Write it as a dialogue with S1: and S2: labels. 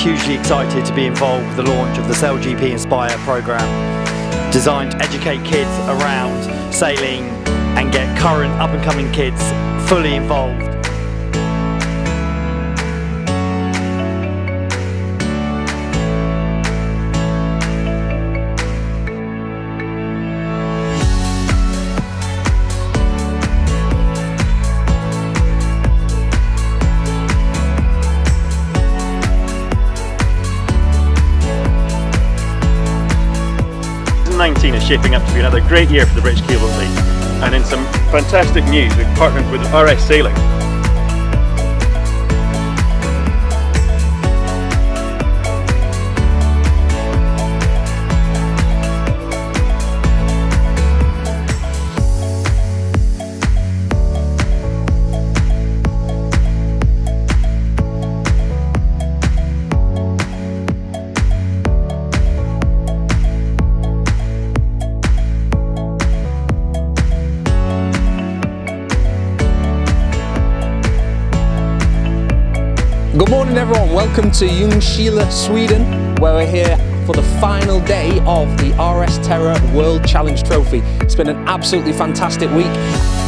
S1: hugely excited to be involved with the launch of the SailGP Inspire programme, designed to educate kids around sailing and get current up-and-coming kids fully involved.
S2: Is shaping up to be another great year for the British Keelboat League, and in some fantastic news, we've partnered with RS Sailing.
S3: Good morning everyone, welcome to Ljungskile, Sweden, where we're here for the final day of the RS Terra World Challenge Trophy. It's been an absolutely fantastic week.